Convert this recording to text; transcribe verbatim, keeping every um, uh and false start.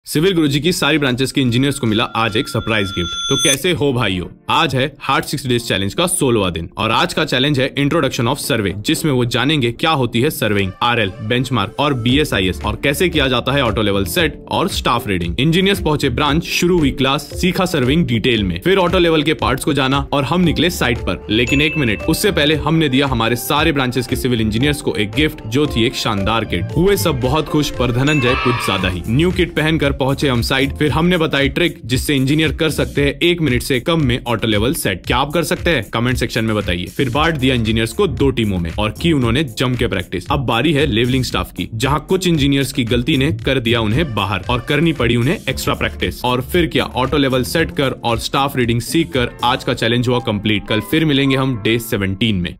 Civil गुरुजी की सारी branches के इंजीनियर्स को मिला आज एक सरप्राइज गिफ्ट। तो कैसे हो भाइयों, आज है हार्ड सिक्स डेज चैलेंज का सोलहवां दिन और आज का चैलेंज है इंट्रोडक्शन ऑफ सर्वे, जिसमें वो जानेंगे क्या होती है सर्वेइंग, आरएल, बेंचमार्क और बीएसआईएस और कैसे किया जाता है ऑटो लेवल सेट और स्टाफ रीडिंग। इंजीनियर्स पहुंचे ब्रांच, शुरू हुई क्लास, सीखा सर्विंग डिटेल में, फिर ऑटो लेवल के पार्ट्स को जाना और हम निकले साइट पर। लेकिन एक मिनट, उससे पहले हमने दिया हमारे सारे ब्रांचेस के सिविल इंजीनियर्स को एक गिफ्ट, जो थी एक शानदार किट। हुए सब बहुत खुश, पर धनंजय कुछ ज्यादा ही। न्यू किट पहनकर पहुंचे हम साइट, फिर हमने बताई ट्रिक जिससे इंजीनियर कर सकते हैं एक मिनट से कम में ऑटो लेवल सेट। क्या आप कर सकते हैं? कमेंट सेक्शन में बताइए। फिर बांट दिया इंजीनियर्स को दो टीमों में और की उन्होंने जम के प्रैक्टिस। अब बारी है लेवलिंग स्टाफ की, जहां कुछ इंजीनियर्स की गलती ने कर दिया उन्हें बाहर और करनी पड़ी उन्हें एक्स्ट्रा प्रैक्टिस। और फिर क्या, ऑटो लेवल सेट कर और स्टाफ रीडिंग सीख कर आज का चैलेंज हुआ कंप्लीट। कल फिर मिलेंगे हम डे सेवनटीन में।